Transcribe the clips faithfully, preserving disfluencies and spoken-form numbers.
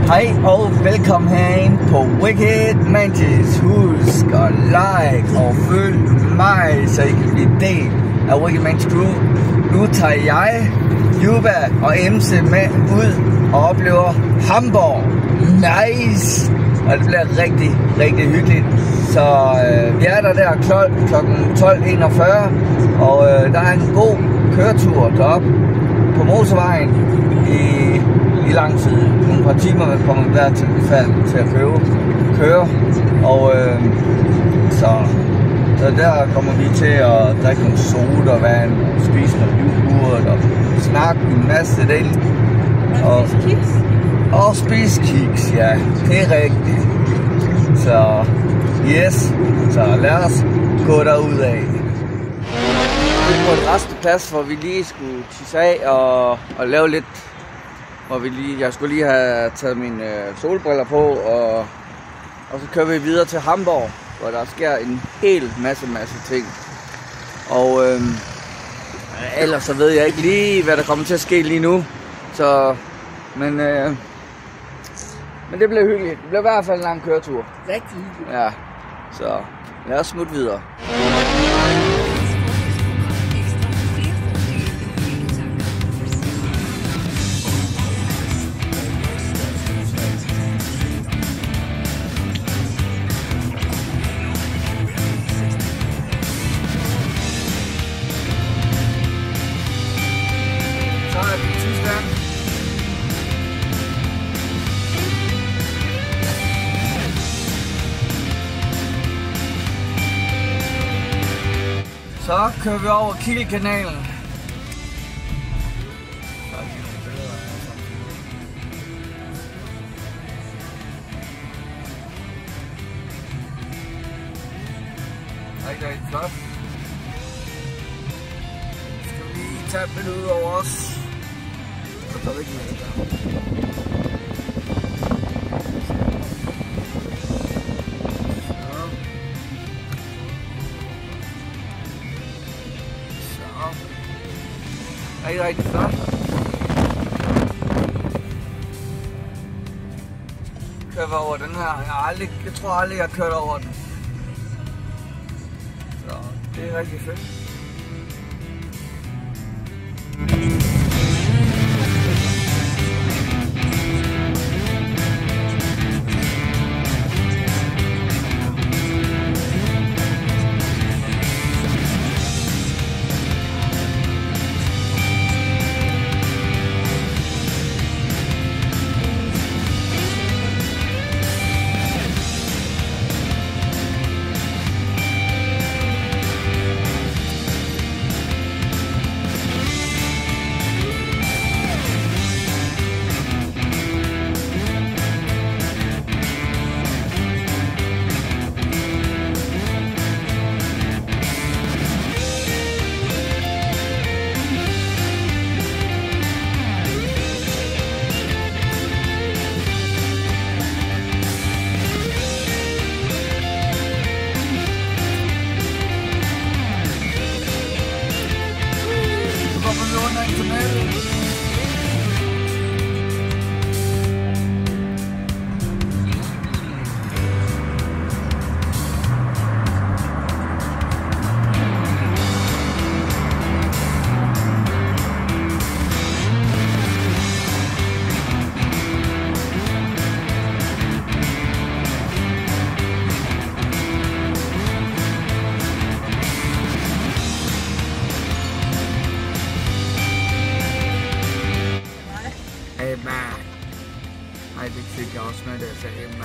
Hej og velkommen herind på Wicked Mantis. Husk at like og følg mig, så I kan blive del af Wicked Mantis Crew. Nu tager jeg, Juba og M C med ud og oplever Hamborg. Nice! Og det bliver rigtig, rigtig hyggeligt. Så øh, vi er der der klokken tolv enogfyrre, og øh, der er en god køretur deroppe på motorvejen i, i lang tid. Nogle par timer kommer vi hver til, til at køre, køre. Og øh, så, så der kommer vi til at drikke nogle sodavand og spise noget yoghurt og snakke en masse del. Og spise kiks. Og spise kiks, ja. Det er rigtigt. Så yes, så lad os gå derudad. Vi er på et resteplads, hvor vi lige skulle tisse af og, og lave lidt, hvor vi lige, jeg skulle lige have taget mine øh, solbriller på, og, og så kører vi videre til Hamborg, hvor der sker en hel masse, masse ting. Og øh, ellers så ved jeg ikke lige, hvad der kommer til at ske lige nu, så, men, øh, men det bliver hyggeligt. Det bliver i hvert fald en lang køretur. Rigtig hyggeligt. Ja, så lad os smutte videre. Så er vi i Tyskland. Så kører vi over Kielkanalen. Rigtig, rigtig flot. Skal vi lige tage et billede ud over os. Så tager vi ikke med det der. Rigtig, rigtig flot. Kører vi over den her. Jeg, har aldrig, jeg tror aldrig, jeg har kørt over den. Så det er rigtig fedt. Ej, det fik jeg også med, da jeg sagde Emma.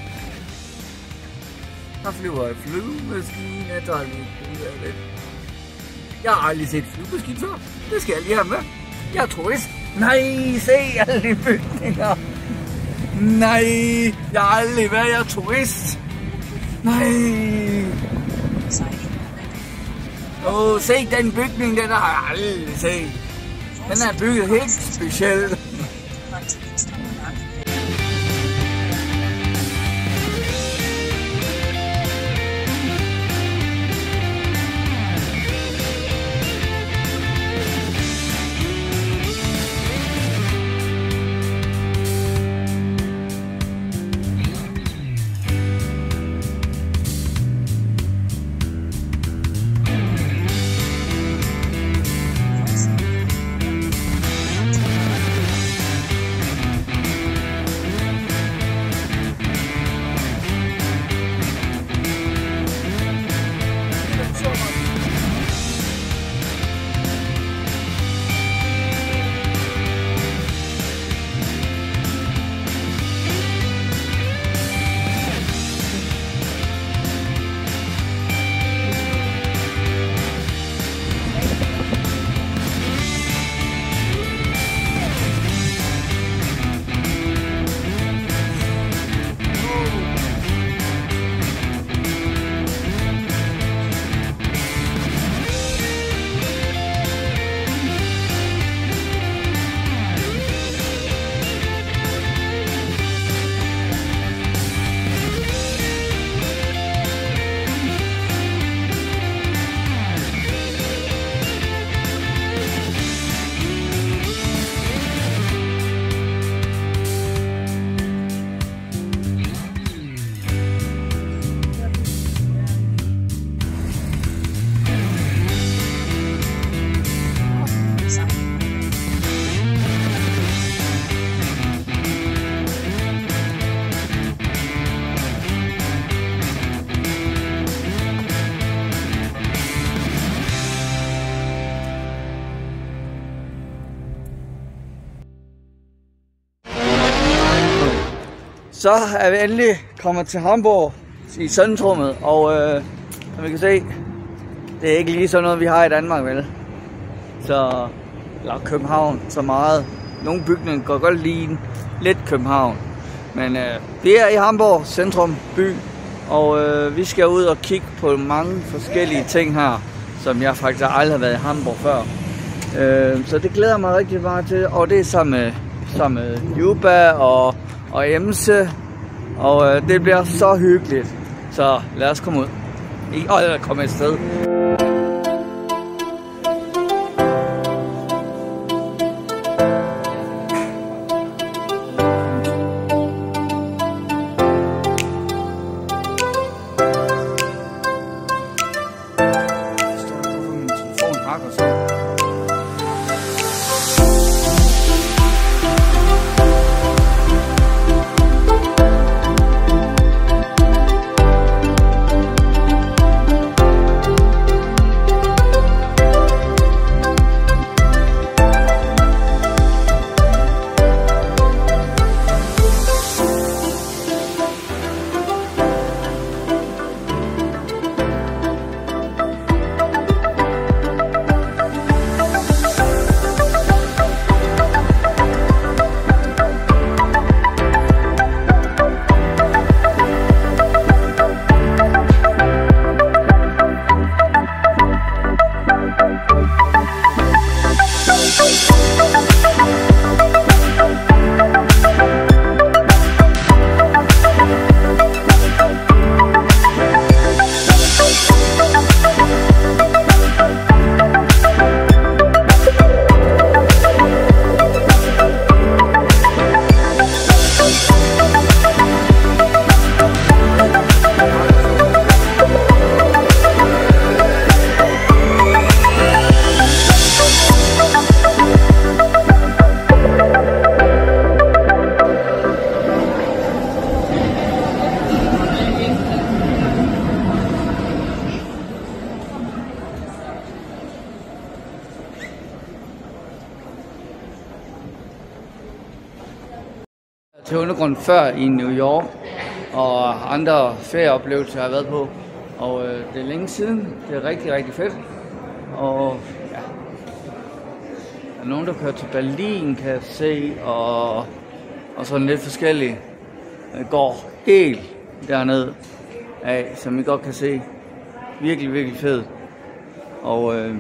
Der flyver en flyvemaskine, der er lige ud af det. Jeg har aldrig set flyvemaskine før. Det skal jeg lige have med. Jeg er turist. Nej, se alle de bygninger. Nej, jeg har aldrig været, jeg er turist. Nej. Åh, oh, se den bygning, den har jeg aldrig set. Den er bygget helt specielt. Så er vi endelig kommet til Hamburg i centrummet, og øh, som vi kan se, det er ikke lige sådan noget, vi har i Danmark, vel? Så, eller København, så meget. Nogle bygninger går godt lige lidt København. Men øh, vi er i Hamburg, centrum, by, og øh, vi skal ud og kigge på mange forskellige ting her, som jeg faktisk aldrig har været i Hamburg før. Øh, så det glæder mig rigtig meget til, og det er sammen med, sammen med Juba og, og Emse, og øh, det bliver så hyggeligt. Så lad os komme ud. Og eller komme et sted. Til undergrund før i New York, og andre ferieoplevelser jeg har været på, og øh, det er længe siden. Det er rigtig, rigtig fedt. Og ja, der er nogen, der kører til Berlin, kan jeg se, og, og sådan lidt forskellige. Det går helt derned af, som I godt kan se. Virkelig, virkelig fed. Og øh,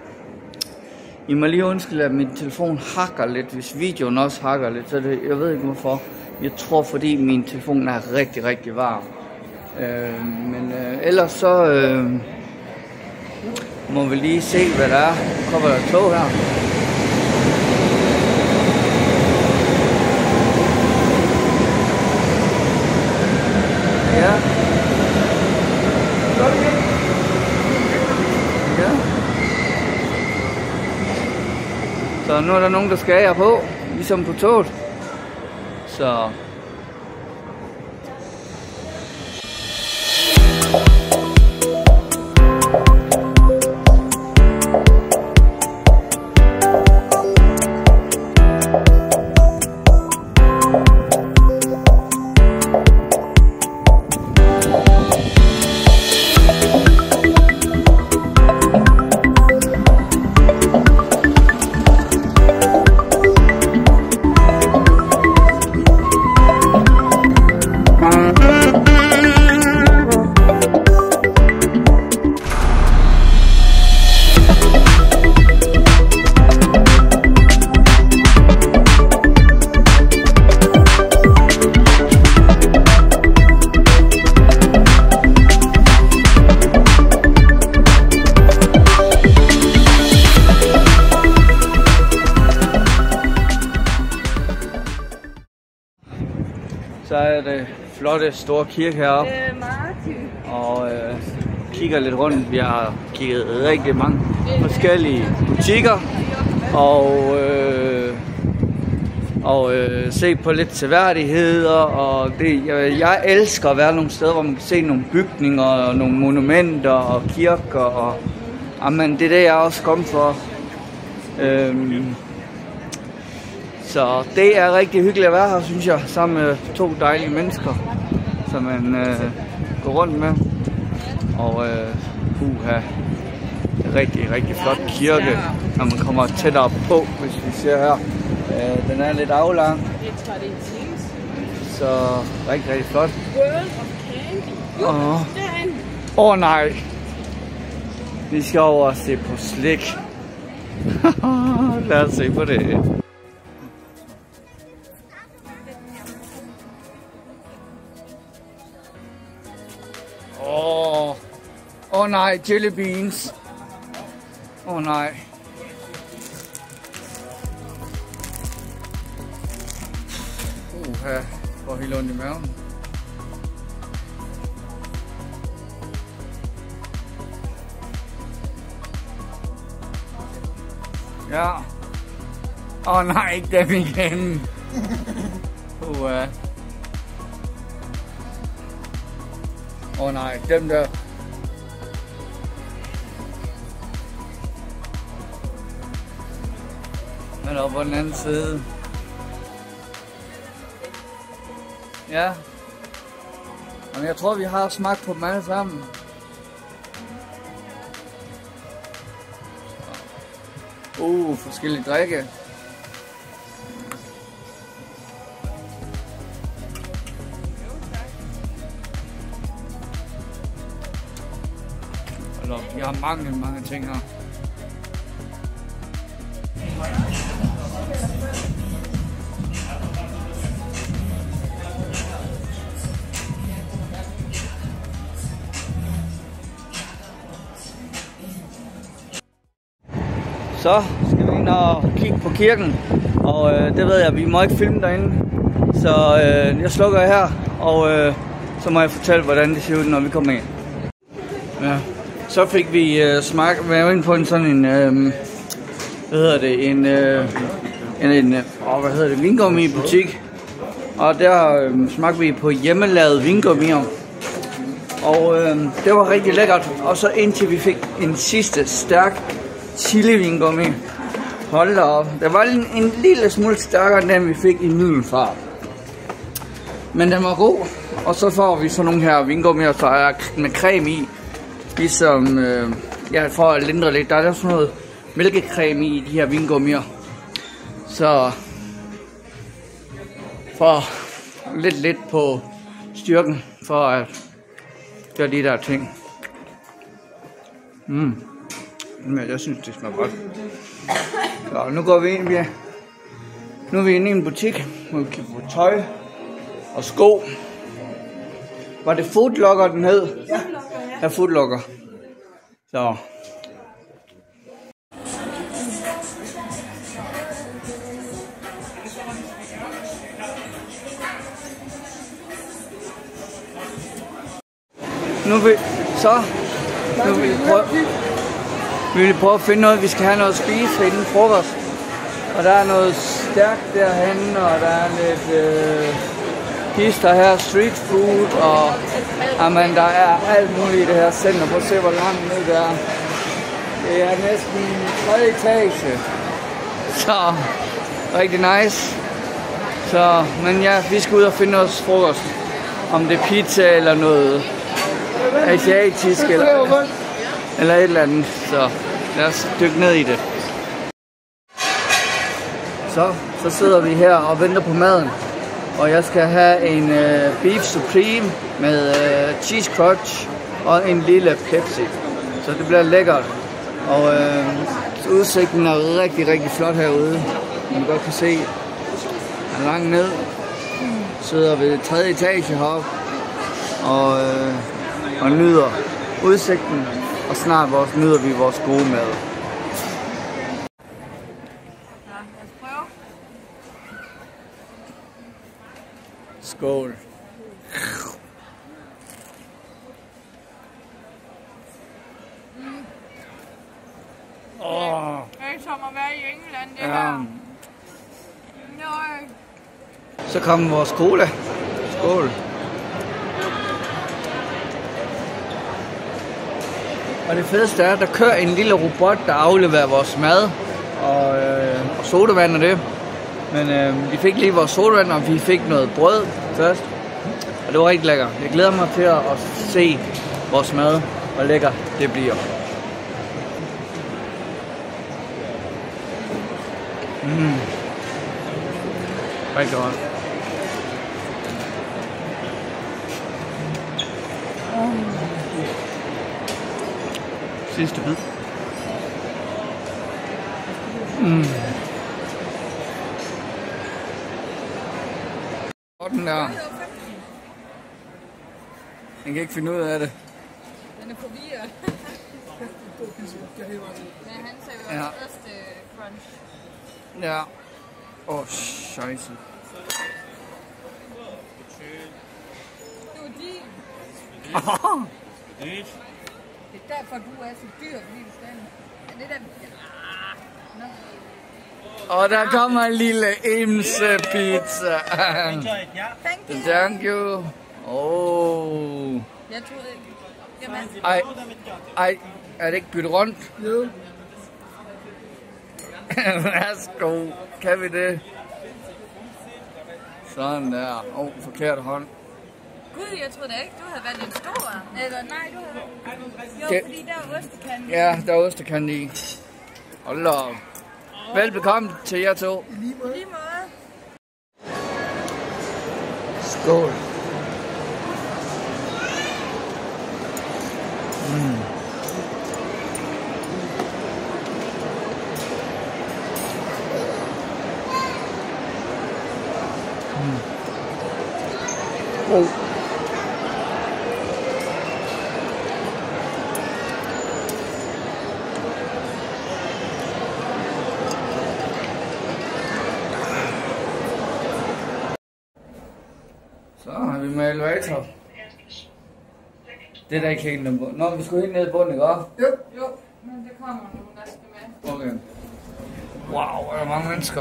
I må lige undskylde, at min telefon hakker lidt, hvis videoen også hakker lidt, så det, jeg ved ikke hvorfor. Jeg tror, fordi min telefon er rigtig, rigtig varm. Øh, men øh, ellers så øh, må vi lige se, hvad der er. Nu kommer der et tog her. Ja. Ja. Så nu er der nogen, der skal her på, ligesom på toget. Så Så er det flotte store kirke heroppe, og øh, kigger lidt rundt. Vi har kigget rigtig mange forskellige butikker, og, øh, og øh, set på lidt seværdigheder, og det, jeg, jeg elsker at være nogle steder, hvor man kan se nogle bygninger, og nogle monumenter og kirker, og amen, det er det, jeg også kommet for. Øh, Så det er rigtig hyggeligt at være her, synes jeg, sammen med to dejlige mennesker, som man øh, går rundt med. Og øh, puha, en rigtig, rigtig flot kirke, når man kommer tættere på, hvis vi ser her. Øh, den er lidt aflang, så rigtig, rigtig flot. Åh oh. oh, nej, vi skal over og se på slik. Lad os se på det. Åh, oh. oh, nej, jelly beans. Åh oh, nej. Uha, får helt ondt i maven. Ja. Åh oh, nej, ikke dem igen. Uha. Åh oh, nej, dem der. Men oppe på den anden side. Ja. Men jeg tror, vi har smagt på dem alle sammen. Uh, forskellige drikke. Eller, vi har mange, mange ting her. Så skal vi ind og kigge på kirken, og øh, det ved jeg, vi må ikke filme derinde, så øh, jeg slukker her, og øh, så må jeg fortælle, hvordan det ser ud, når vi kommer ind. Ja. Så fik vi øh, smag, været ind på en sådan en, øh, hvad hedder det, en, øh, en, en øh, hvad hedder det, vingummi butik, og der øh, smagte vi på hjemmelavet vingummier, og øh, det var rigtig lækkert, og så indtil vi fik en sidste stærk chili vingummi. Hold da op. Der var en, en lille smule stærkere end den vi fik i Middelfart. Men den var god. Og så får vi sådan nogle her vingummier, der er med creme i. Ligesom, øh, ja, for at lindre lidt. Der er sådan noget mælkecreme i de her vingummier. Så for lidt lidt på styrken, for at gøre de der ting. Mm. Men jeg synes, det smager godt. Så nu går vi ind, ja. Nu er vi inde i en butik, hvor vi kigger på tøj og sko. Var det Foodlocker, den hed? Ja. Ja, Foodlocker. Så. Nu vil så. Nu vil vi prøve. Vi vil prøve at finde noget, vi skal have noget at spise inden frokost. Og der er noget stærkt derhenne, og der er lidt øh, pister her, street food, og amen, der er alt muligt i det her center. Prøv at se, hvor langt ned der er. Det er næsten tredje etage. Så, rigtig nice. Så, men ja, vi skal ud og finde os frokost. Om det er pizza eller noget asiatisk eller, eller et eller andet. Så lad os dykke ned i det. Så, så sidder vi her og venter på maden. Og jeg skal have en uh, beef supreme med uh, cheese crunch og en lille Pepsi. Så det bliver lækkert. Og uh, udsigten er rigtig, rigtig flot herude. Man godt kan se, er langt ned. Sidder ved tredje etage heroppe og, uh, og nyder udsigten. Og snart vores, nyder vi vores gode mad. Skål. Åh. Det er som at være i England, det Ja. her. Nej. Så kommer vores cola. Skål. Og det fedeste er, at der kører en lille robot, der afleverer vores mad og, øh, og sodavand og det. Men øh, vi fik lige vores sodavand, og vi fik noget brød først. Og det var rigtig lækkert. Jeg glæder mig til at, at se vores mad, hvor lækker det bliver. Mm. Rigtig godt. Sidste bid. Mm. Og den der. Den kan ikke finde ud af det. Den er forvirret. Men han sagde jo Ja. også øh, crunch. Ja. Åh, oh, scheisse. Det var din. Det er derfor, du er så dyr, fordi du skal. Er det der... Ah, no. Og der kommer en lille imse pizza. Thank you. Thank you. Oh. Jeg troede ikke. Jamen. Ej, ej, er det ikke byttet rundt? Jo. Værsgo, kan vi det? Sådan der. Åh, oh, forkert hånd. Gud, jeg troede da ikke, du havde valgt en stor. Eller nej, du havde... Jo, Okay. fordi der er ostekande. Ja, der er ostekande i. Hold da op. Velbekomme til jer to. I lige måde. Skål. Mm. Mm. Oh. Så har vi med elevator. Det er der ikke helt ned på. Nå, vi skulle helt ned i bunden, ikke også? Jo. Jo, men det kommer nu, der skal med. Okay. Wow, er der mange mennesker.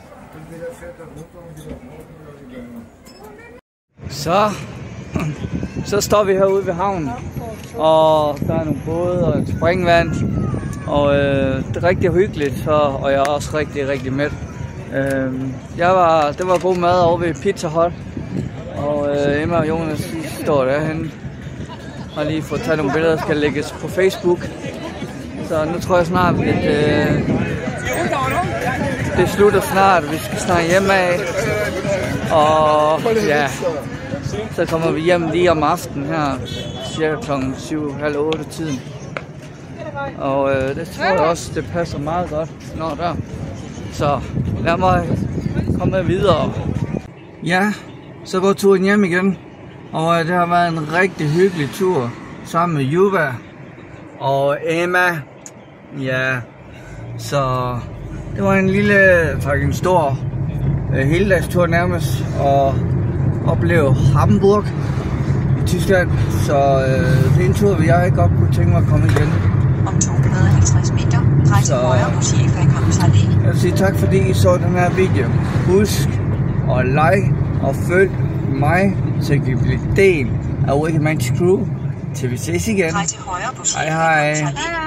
Så, så står vi herude ved havnen, og der er nogle både og et springvand, og øh, det er rigtig hyggeligt, så, og jeg er også rigtig, rigtig mæt. Øh, jeg var, det var god mad over ved Pizza Hut, og øh, Emma og Jonas de står derhenne og lige fået taget nogle billeder, der skal lægges på Facebook. Så nu tror jeg snart, at øh, det slutter snart, vi skal snart hjem af, og ja, så kommer vi hjem lige om aftenen her, cirka klokken syv, halv otte tiden. Og øh, det tror jeg også, det passer meget godt, når der. Så lad mig komme videre. Ja, så går turen hjem igen, og øh, det har været en rigtig hyggelig tur sammen med Juba og Emma. Ja, så det var en lille, faktisk en stor øh, heldagstur nærmest, og opleve Hamburg i Tyskland. Så øh, det er en tur, vi jeg godt kunne tænke mig at komme igen. Om to hundrede og halvtreds meter, drej til højre på Chefrekommens Allé. Jeg vil sige tak, fordi I så den her video. Husk at like og følg mig, så I kan blive del af Wicked Mantis Crew. Til vi ses igen. Drej til højre på Hej hej. Chefrekommens Allé.